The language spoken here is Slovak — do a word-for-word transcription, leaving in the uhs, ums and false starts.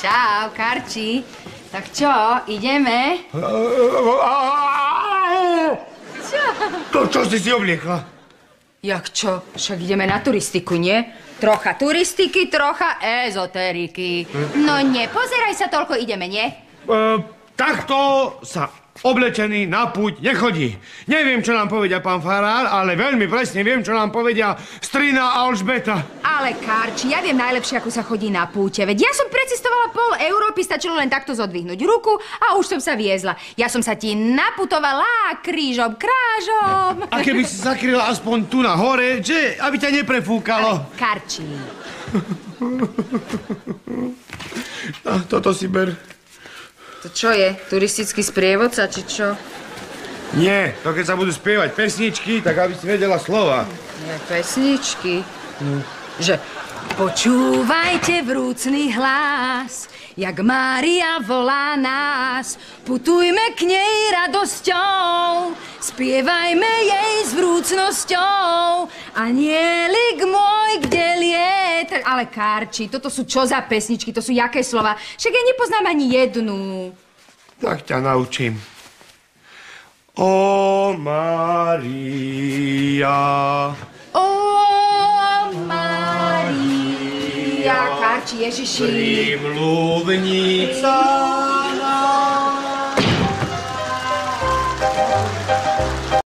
Čau, Karči. Tak čo, ideme? Čo? To, čo si si obliekla? Jak čo? Však ideme na turistiku, nie? Trocha turistiky, trocha ezoteriky. No nepozeraj sa toľko, ideme, nie? Uh, takto sa oblečený na púť nechodí. Neviem, čo nám povedia pán farár, ale veľmi presne viem, čo nám povedia strina Alžbeta. Ale Karči, ja viem najlepšie, ako sa chodí na púte. Veď ja som precestovala pol Európy, stačilo len takto zodvihnúť ruku a už som sa viezla. Ja som sa ti naputovala krížom, krážom. A keby si zakryla aspoň tu na hore, že? Aby ťa neprefúkalo. Ale Karči. A toto si ber. To čo je? Turistický sprievodca, či čo? Nie, to keď sa budú spievať pesničky, tak aby si vedela slova. Nie, pesničky. Hm. Že počúvajte vrúcný hlas, jak Mária volá nás. Putujme k nej radosťou, spievajme jej s vrúcnosťou. Anielik môj, kde lieta... Ale Karči, toto sú čo za pesničky, to sú jaké slova? Však ja nepoznám ani jednu. Tak ťa naučím. O Mária. O Mária. Karči, Ježiši. Prímluvnica